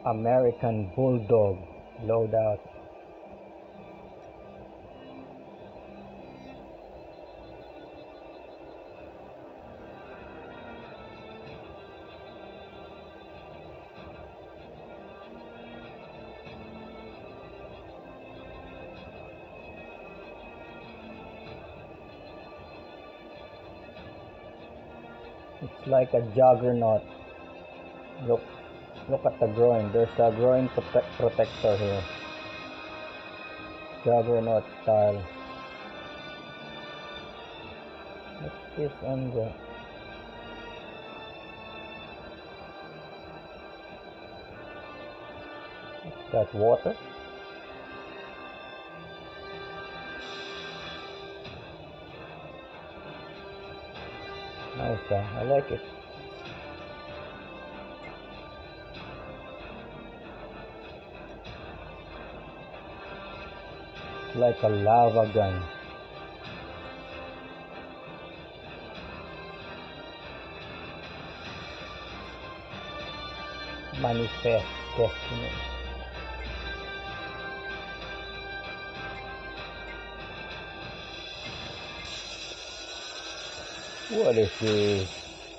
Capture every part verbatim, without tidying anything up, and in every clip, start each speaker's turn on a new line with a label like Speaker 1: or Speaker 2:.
Speaker 1: American Bulldog loadout. It's like a juggernaut. Look, look at the groin. There's a groin prote protector here. Juggernaut style. What's this on the? Is that water? Nice, uh, I like it. It's like a lava gun. Manifest destiny. What is this?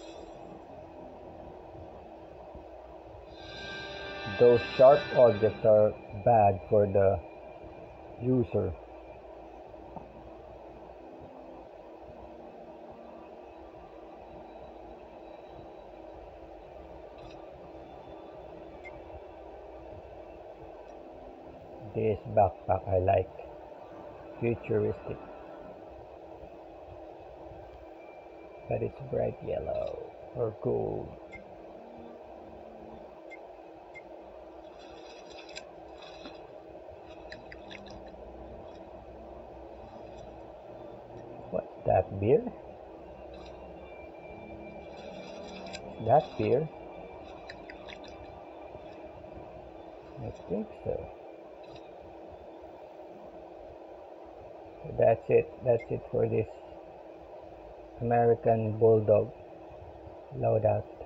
Speaker 1: Those sharp objects are bad for the user. This backpack I like. Futuristic. But it's bright yellow or gold. What's that, beer? That beer? I think so. So that's it. That's it for this American Bulldog loadout.